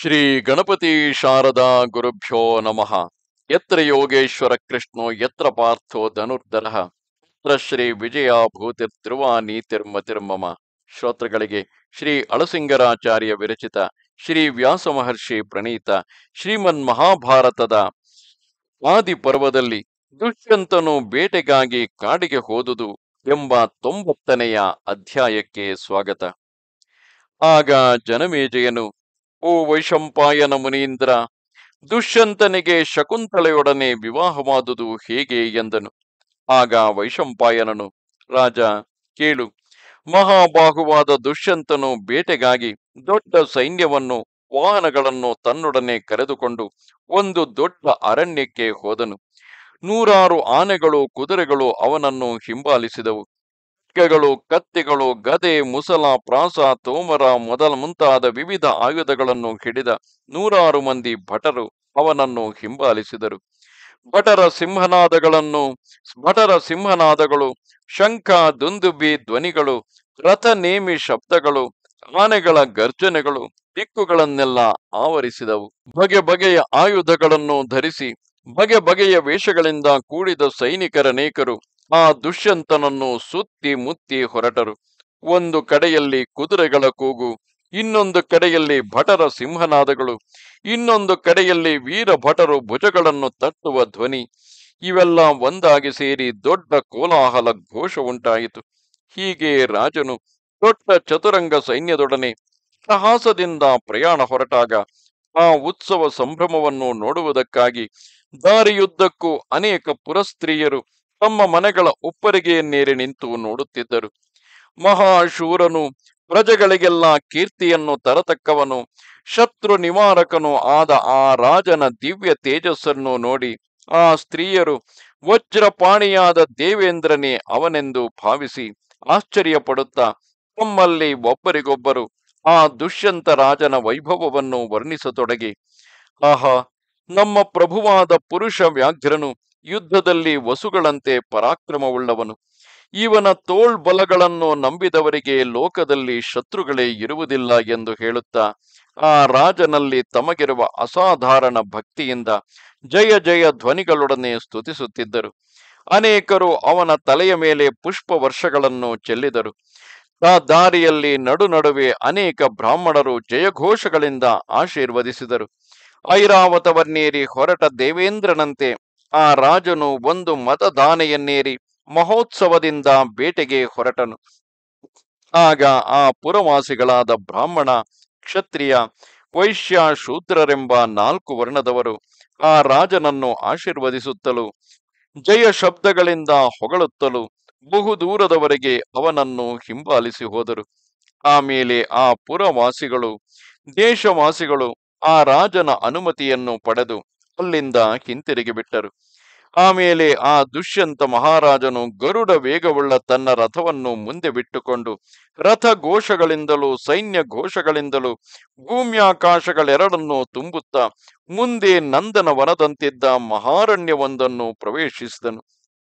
ಶ್ರೀ ಗಣಪತಿ ಶಾರದಾ ಗುರುಭ್ಯೋ ನಮಃ. ಯತ್ರ ಯೋಗೇಶ್ವರ ಕೃಷ್ಣೋ ಯತ್ರ ಪಾರ್ಥೋ ಧನುರ್ಧರಃ ಯತ್ರ ಶ್ರೀ ವಿಜಯ ಭೂತಿರ್ಧ್ರುವ ನೀತಿರ್ಮತಿರ್ಮಮ. ಶ್ರೋತೃಗಳಿಗೆ ಶ್ರೀ ಅಳಸಿಂಗರಾಚಾರ್ಯ ವಿರಚಿತ ಶ್ರೀ ವ್ಯಾಸ ಮಹರ್ಷಿ ಪ್ರಣೀತ ಶ್ರೀಮನ್ ಮಹಾಭಾರತದ ಆದಿ ಪರ್ವದಲ್ಲಿ ದುಷ್ಯಂತನು ಬೇಟೆಗಾಗಿ ಕಾಡಿಗೆ ಹೋದುದು ಎಂಬ 90ನೆಯ ಅಧ್ಯಾಯಕ್ಕೆ ಸ್ವಾಗತ. ಆಗ ಜನಮೇಜಯನು, ಓ ವೈಶಂಪಾಯನ ಮುನೀಂದ್ರ, ದುಷ್ಯಂತನಿಗೆ ಶಕುಂತಲೆಯೊಡನೆ ವಿವಾಹವಾದುದು ಹೇಗೆ ಎಂದನು. ಆಗ ವೈಶಂಪಾಯನನು, ರಾಜ ಕೇಳು, ಮಹಾಬಾಹುವಾದ ದುಷ್ಯಂತನು ಬೇಟೆಗಾಗಿ ದೊಡ್ಡ ಸೈನ್ಯವನ್ನು ವಾಹನಗಳನ್ನು ತನ್ನೊಡನೆ ಕರೆದುಕೊಂಡು ಒಂದು ದೊಡ್ಡ ಅರಣ್ಯಕ್ಕೆ ಹೋದನು. 100 ಆನೆಗಳು ಕುದುರೆಗಳು ಅವನನ್ನು ಹಿಂಬಾಲಿಸಿದವು. ಖಡ್ಗಗಳು, ಕತ್ತಿಗಳು, ಗದೆ, ಮುಸಲ, ಪ್ರಾಸ, ತೋಮರ ಮುಂತಾದ ವಿವಿಧ ಆಯುಧಗಳನ್ನು ಹಿಡಿದ 100 ಮಂದಿ ಭಟರು ಅವನನ್ನು ಹಿಂಬಾಲಿಸಿದರು. ಭಟರ ಸಿಂಹನಾದಗಳು, ಶಂಖ ದುಂದುಬಿ ಧ್ವನಿಗಳು, ರಥ ನೇಮಿ ಶಬ್ದಗಳು, ಆನೆಗಳ ಗರ್ಜನೆಗಳು ದಿಕ್ಕುಗಳನ್ನೆಲ್ಲ ಆವರಿಸಿದವು. ಬಗೆ ಬಗೆಯ ಆಯುಧಗಳನ್ನು ಧರಿಸಿ ಬಗೆ ಬಗೆಯ ವೇಷಗಳಿಂದ ಕೂಡಿದ ಸೈನಿಕರನೇಕರು ಆ ದುಷ್ಯಂತನನ್ನು ಸುತ್ತಿ ಮುತ್ತಿ ಹೊರಟರು. ಒಂದು ಕಡೆಯಲ್ಲಿ ಕುದುರೆಗಳ ಕೂಗು, ಇನ್ನೊಂದು ಕಡೆಯಲ್ಲಿ ಭಟರ ಸಿಂಹನಾದಗಳು, ಇನ್ನೊಂದು ಕಡೆಯಲ್ಲಿ ವೀರ ಭಟರು ಭುಜಗಳನ್ನು ತಟ್ಟುವ ಧ್ವನಿ. ಇವೆಲ್ಲ ಒಂದಾಗಿ ಸೇರಿ ದೊಡ್ಡ ಕೋಲಾಹಲ ಘೋಷ ಉಂಟಾಯಿತು. ಹೀಗೆ ರಾಜನು ದೊಡ್ಡ ಚತುರಂಗ ಸೈನ್ಯದೊಡನೆ ಸಾಹಸದಿಂದ ಪ್ರಯಾಣ ಹೊರಟಾಗ ಆ ಉತ್ಸವ ಸಂಭ್ರಮವನ್ನು ನೋಡುವುದಕ್ಕಾಗಿ ದಾರಿಯುದ್ದಕ್ಕೂ ಅನೇಕ ಪುರಸ್ತ್ರೀಯರು ತಮ್ಮ ಮನೆಗಳ ಉಪ್ಪರಿಗೆಯನ್ನೇರಿ ನಿಂತು ನೋಡುತ್ತಿದ್ದರು. ಮಹಾಶೂರನು, ಪ್ರಜೆಗಳಿಗೆಲ್ಲ ಕೀರ್ತಿಯನ್ನು ತರತಕ್ಕವನು, ಶತ್ರು ನಿವಾರಕನು ಆದ ಆ ರಾಜನ ದಿವ್ಯ ತೇಜಸ್ಸನ್ನು ನೋಡಿ ಆ ಸ್ತ್ರೀಯರು ವಜ್ರಪಾಣಿಯಾದ ದೇವೇಂದ್ರನೇ ಅವನೆಂದು ಭಾವಿಸಿ ಆಶ್ಚರ್ಯಪಡುತ್ತಾ ತಮ್ಮಲ್ಲಿ ಒಬ್ಬರಿಗೊಬ್ಬರು ಆ ದುಷ್ಯಂತ ರಾಜನ ವೈಭವವನ್ನು ವರ್ಣಿಸತೊಡಗಿ, ಆಹಾ, ನಮ್ಮ ಪ್ರಭುವಾದ ಪುರುಷ ವ್ಯಾಘ್ರನು ಯುದ್ಧದಲ್ಲಿ ವಸುಗಳಂತೆ ಪರಾಕ್ರಮವುಳ್ಳವನು. ಇವನ ತೋಳ್ಬಲಗಳನ್ನು ನಂಬಿದವರಿಗೆ ಲೋಕದಲ್ಲಿ ಶತ್ರುಗಳೇ ಇರುವುದಿಲ್ಲ ಎಂದು ಹೇಳುತ್ತಾ ಆ ರಾಜನಲ್ಲಿ ತಮಗಿರುವ ಅಸಾಧಾರಣ ಭಕ್ತಿಯಿಂದ ಜಯ ಜಯ ಧ್ವನಿಗಳೊಡನೆ ಸ್ತುತಿಸುತ್ತಿದ್ದರು. ಅನೇಕರು ಅವನ ತಲೆಯ ಮೇಲೆ ಪುಷ್ಪ ವರ್ಷಗಳನ್ನು ಚೆಲ್ಲಿದರು. ಆ ದಾರಿಯಲ್ಲಿ ನಡುವೆ ಅನೇಕ ಬ್ರಾಹ್ಮಣರು ಜಯಘೋಷಗಳಿಂದ ಆಶೀರ್ವದಿಸಿದರು. ಐರಾವತವನ್ನೇರಿ ಹೊರಟ ದೇವೇಂದ್ರನಂತೆ ಆ ರಾಜನು ಒಂದು ಮತದಾನೆಯನ್ನೇರಿ ಮಹೋತ್ಸವದಿಂದ ಬೇಟೆಗೆ ಹೊರಟನು. ಆಗ ಆ ಪುರವಾಸಿಗಳಾದ ಬ್ರಾಹ್ಮಣ, ಕ್ಷತ್ರಿಯ, ವೈಶ್ಯ, ಶೂದ್ರರೆಂಬ 4 ವರ್ಣದವರು ಆ ರಾಜನನ್ನು ಆಶೀರ್ವದಿಸುತ್ತಲೂ ಜಯ ಶಬ್ದಗಳಿಂದ ಹೊಗಳುತ್ತಲೂ ಬಹುದೂರದವರೆಗೆ ಅವನನ್ನು ಹಿಂಬಾಲಿಸಿ ಹೋದರು. ಆಮೇಲೆ ಆ ಪುರವಾಸಿಗಳು, ದೇಶವಾಸಿಗಳು ಆ ರಾಜನ ಅನುಮತಿಯನ್ನು ಪಡೆದು ಅಲ್ಲಿಂದ ಹಿಂತಿರುಗಿ ಬಿಟ್ಟರು. ಆಮೇಲೆ ಆ ದುಷ್ಯಂತ ಮಹಾರಾಜನು ಗರುಡ ವೇಗವುಳ್ಳ ತನ್ನ ರಥವನ್ನು ಮುಂದೆ ಬಿಟ್ಟುಕೊಂಡು ರಥ ಘೋಷಗಳಿಂದಲೂ ಸೈನ್ಯ ಘೋಷಗಳಿಂದಲೂ ಭೂಮ್ಯಾಕಾಶಗಳೆರಡನ್ನೂ ತುಂಬುತ್ತಾ ಮುಂದೆ ನಂದನ ವನದಂತಿದ್ದ ಮಹಾರಣ್ಯವೊಂದನ್ನು ಪ್ರವೇಶಿಸಿದನು.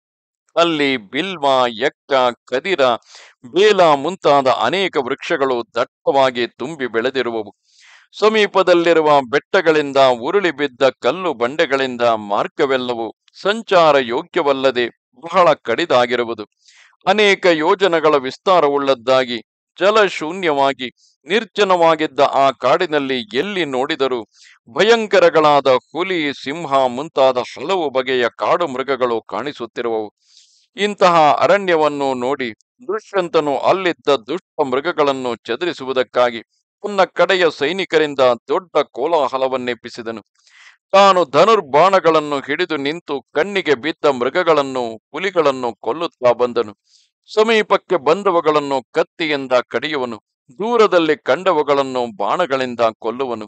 ಅಲ್ಲಿ ಬಿಲ್ವ, ಯಕ್ಕ, ಕದಿರ, ಬೇಲ ಮುಂತಾದ ಅನೇಕ ವೃಕ್ಷಗಳು ದಟ್ಟವಾಗಿ ತುಂಬಿ ಬೆಳೆದಿರುವವು. ಸಮೀಪದಲ್ಲಿರುವ ಬೆಟ್ಟಗಳಿಂದ ಉರುಳಿ ಬಿದ್ದ ಕಲ್ಲು ಬಂಡೆಗಳಿಂದ ಮಾರ್ಗವೆಲ್ಲವೂ ಸಂಚಾರ ಯೋಗ್ಯವಲ್ಲದೆ ಬಹಳ ಕಡಿದಾಗಿರುವುದು. ಅನೇಕ ಯೋಜನಗಳ ವಿಸ್ತಾರವುಳ್ಳದ್ದಾಗಿ ಜಲಶೂನ್ಯವಾಗಿ ನಿರ್ಜನವಾಗಿದ್ದ ಆ ಕಾಡಿನಲ್ಲಿ ಎಲ್ಲಿ ನೋಡಿದರೂ ಭಯಂಕರಗಳಾದ ಹುಲಿ, ಸಿಂಹ ಮುಂತಾದ ಹಲವು ಬಗೆಯ ಕಾಡು ಮೃಗಗಳು ಕಾಣಿಸುತ್ತಿರುವವು. ಇಂತಹ ಅರಣ್ಯವನ್ನು ನೋಡಿ ದುಷ್ಯಂತನು ಅಲ್ಲಿದ್ದ ದುಷ್ಟ ಮೃಗಗಳನ್ನು ಚದುರಿಸುವುದಕ್ಕಾಗಿ ತನ್ನ ಕಡೆಯ ಸೈನಿಕರಿಂದ ದೊಡ್ಡ ಕೋಲಾಹಲವನ್ನೆಪ್ಪಿಸಿದನು. ತಾನು ಧನುರ್ಬಾಣಗಳನ್ನು ಹಿಡಿದು ನಿಂತು ಕಣ್ಣಿಗೆ ಬಿದ್ದ ಮೃಗಗಳನ್ನು, ಹುಲಿಗಳನ್ನು ಕೊಲ್ಲುತ್ತಾ ಬಂದನು. ಸಮೀಪಕ್ಕೆ ಬಂದವುಗಳನ್ನು ಕತ್ತಿಯಿಂದ ಕಡಿಯುವನು, ದೂರದಲ್ಲಿ ಕಂಡವುಗಳನ್ನು ಬಾಣಗಳಿಂದ ಕೊಲ್ಲುವನು.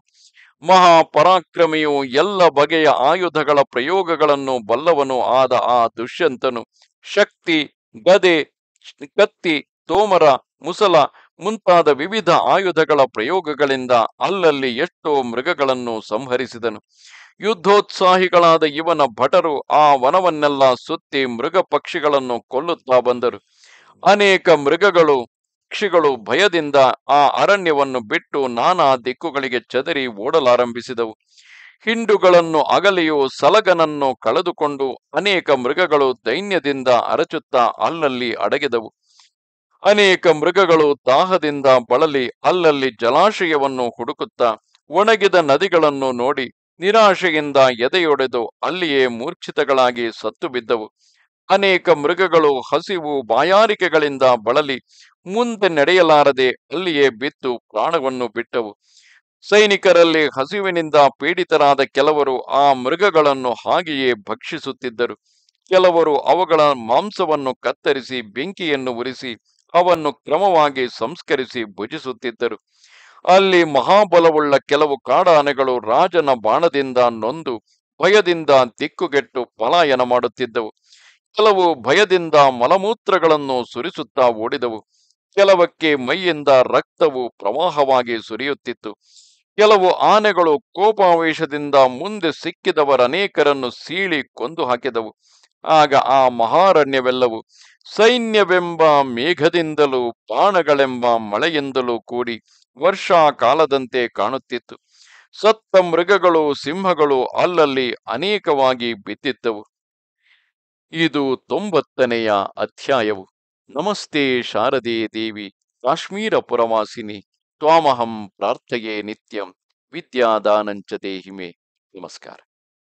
ಮಹಾಪರಾಕ್ರಮಿಯು, ಎಲ್ಲ ಬಗೆಯ ಆಯುಧಗಳ ಪ್ರಯೋಗಗಳನ್ನು ಬಲ್ಲವನು ಆದ ಆ ದುಷ್ಯಂತನು ಶಕ್ತಿ, ಗದೆ, ಕತ್ತಿ, ತೋಮರ, ಮುಸಲ ಮುಂತಾದ ವಿವಿಧ ಆಯುಧಗಳ ಪ್ರಯೋಗಗಳಿಂದ ಅಲ್ಲಲ್ಲಿ ಎಷ್ಟೋ ಮೃಗಗಳನ್ನು ಸಂಹರಿಸಿದನು. ಯುದ್ಧೋತ್ಸಾಹಿಗಳಾದ ಇವನ ಭಟರು ಆ ವನವನ್ನೆಲ್ಲ ಸುತ್ತಿ ಮೃಗ ಪಕ್ಷಿಗಳನ್ನು ಕೊಲ್ಲುತ್ತಾ ಬಂದರು. ಅನೇಕ ಮೃಗಗಳು ಪಕ್ಷಿಗಳು ಭಯದಿಂದ ಆ ಅರಣ್ಯವನ್ನು ಬಿಟ್ಟು ನಾನಾ ದಿಕ್ಕುಗಳಿಗೆ ಚದರಿ ಓಡಲಾರಂಭಿಸಿದವು. ಹಿಂಡುಗಳನ್ನು ಅಗಲಿಯೂ ಸಲಗನನ್ನು ಕಳೆದುಕೊಂಡು ಅನೇಕ ಮೃಗಗಳು ದೈನ್ಯದಿಂದ ಅರಚುತ್ತಾ ಅಲ್ಲಲ್ಲಿ ಅಡಗಿದವು. ಅನೇಕ ಮೃಗಗಳು ದಾಹದಿಂದ ಬಳಲಿ ಅಲ್ಲಲ್ಲಿ ಜಲಾಶಯವನ್ನು ಹುಡುಕುತ್ತಾ ಒಣಗಿದ ನದಿಗಳನ್ನು ನೋಡಿ ನಿರಾಶೆಯಿಂದ ಎದೆಯೊಡೆದು ಅಲ್ಲಿಯೇ ಮೂರ್ಛಿತಗಳಾಗಿ ಸತ್ತು ಬಿದ್ದವು. ಅನೇಕ ಮೃಗಗಳು ಹಸಿವು ಬಾಯಾರಿಕೆಗಳಿಂದ ಬಳಲಿ ಮುಂದೆ ನಡೆಯಲಾರದೆ ಅಲ್ಲಿಯೇ ಬಿದ್ದು ಪ್ರಾಣವನ್ನು ಬಿಟ್ಟವು. ಸೈನಿಕರಲ್ಲಿ ಹಸಿವಿನಿಂದ ಪೀಡಿತರಾದ ಕೆಲವರು ಆ ಮೃಗಗಳನ್ನು ಹಾಗೆಯೇ ಭಕ್ಷಿಸುತ್ತಿದ್ದರು. ಕೆಲವರು ಅವುಗಳ ಮಾಂಸವನ್ನು ಕತ್ತರಿಸಿ ಬೆಂಕಿಯನ್ನು ಉರಿಸಿ ಅವನ್ನು ಕ್ರಮವಾಗಿ ಸಂಸ್ಕರಿಸಿ ಭುಜಿಸುತ್ತಿದ್ದರು. ಅಲ್ಲಿ ಮಹಾಬಲವುಳ್ಳ ಕೆಲವು ಕಾಡಾನೆಗಳು ರಾಜನ ಬಾಣದಿಂದ ನೊಂದು ಭಯದಿಂದ ದಿಕ್ಕುಗೆಟ್ಟು ಪಲಾಯನ ಮಾಡುತ್ತಿದ್ದವು. ಕೆಲವು ಭಯದಿಂದ ಮಲಮೂತ್ರಗಳನ್ನು ಸುರಿಸುತ್ತಾ ಓಡಿದವು. ಕೆಲವಕ್ಕೆ ಮೈಯಿಂದ ರಕ್ತವು ಪ್ರವಾಹವಾಗಿ ಸುರಿಯುತ್ತಿತ್ತು. ಕೆಲವು ಆನೆಗಳು ಕೋಪಾವೇಶದಿಂದ ಮುಂದೆ ಸಿಕ್ಕಿದವರನೇಕರನ್ನು ಸೀಳಿ ಕೊಂದು ಹಾಕಿದವು. ಆಗ ಆ ಮಹಾರಣ್ಯವೆಲ್ಲವೂ ಸೈನ್ಯವೆಂಬ ಮೇಘದಿಂದಲೂ ಬಾಣಗಳೆಂಬ ಮಳೆಯಿಂದಲೂ ಕೂಡಿ ವರ್ಷಾ ಕಾಲದಂತೆ ಕಾಣುತ್ತಿತ್ತು. ಸತ್ತ ಮೃಗಗಳು ಸಿಂಹಗಳು ಅಲ್ಲಲ್ಲಿ ಅನೇಕವಾಗಿ ಬಿದ್ದಿದ್ದವು. ಇದು 90ನೆಯ ಅಧ್ಯಾಯವು. ನಮಸ್ತೆ ಶಾರದೆ ದೇವಿ ಕಾಶ್ಮೀರ ಪುರವಾಸಿನಿ ತ್ವಾಮಹಂ ಪ್ರಾರ್ಥಯೇ ನಿತ್ಯಂ ವಿದ್ಯಾದಾನಂಚ ದೇಹಿಮೆ. ನಮಸ್ಕಾರ.